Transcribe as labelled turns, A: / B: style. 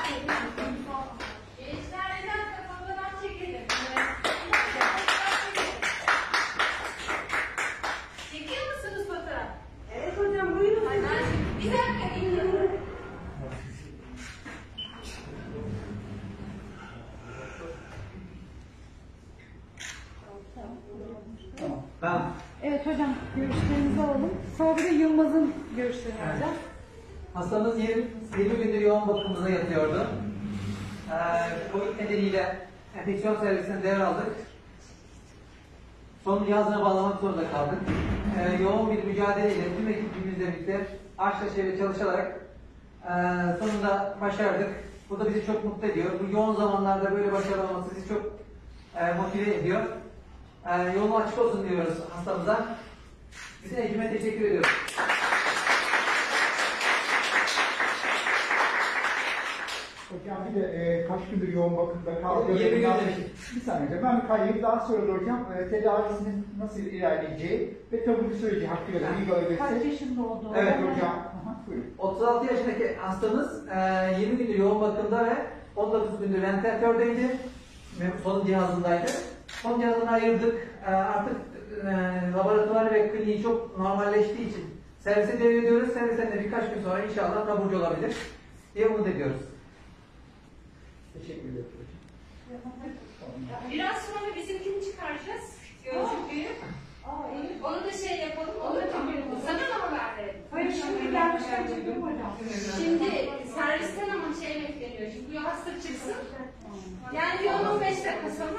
A: Çekiyor musunuz fotoğraf? Evet hocam, buyurun. Bir dakika dinliyorum.
B: Tamam.
C: Evet hocam, görüşlerinizi alalım. Sonra bir de Yılmaz'ın görüşlerini alacağız.
B: Hastamız 20 gündür yoğun bakımımıza yatıyordu. Covid nedeniyle enfeksiyon servisine devraldık. Son cihazına bağlamak zorunda kaldık. Yoğun bir mücadeleyle tüm ekibimizle birlikte aşk çalışarak sonunda başardık. Bu da bizi çok mutlu ediyor. Bu yoğun zamanlarda böyle başarılı olması bizi çok motive ediyor. Yolu açık olsun diyoruz hastamıza. Bizim ekibime teşekkür ediyoruz.
D: Hocam bir de kaç gündür yoğun bakımda kaldı?
B: 20 gündür.
D: Bir saniye hocam, ben bir kaydedeyim. Daha sonra da hocam tedavisinin nasıl ilerleyeceği ve tabii süreci hakkında da bilgi alabilirsek.
C: Kaç yaşında olduğu?
D: Evet hocam. Aha, buyurun.
B: 36 yaşındaki hastamız 20 gündür yoğun bakımda ve 19 gündür ventilatördeydi. Son cihazındaydı. Son cihazını ayırdık. Artık laboratuvar ve kliniği çok normalleştiği için servise devrediyoruz. Servisten de birkaç gün sonra inşallah taburcu olabilir diye umut ediyoruz. Teşekkür ederim.
A: Biraz sonra bizimkini çıkaracağız. Gözlüğü. Onu da şey yapalım. Onu da sana da haber verelim.
C: Hayır, şimdi gelmişken çekiyorum hocam.
A: Şimdi servisten ama şey bekleniyor. Şimdi bu hasta çıksın. Yani bir 10-15 dakika sonra